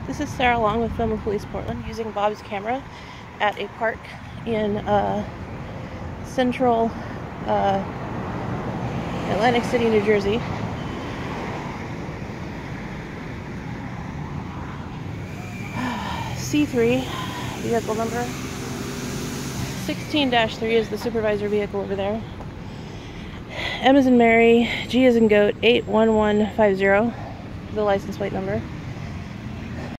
This is Sarah Long with Film and Police Portland using Bob's camera at a park in central Atlantic City, New Jersey. C3 vehicle number 16-3 is the supervisor vehicle over there. M as in Mary, G as in Goat, 81150, the license plate number.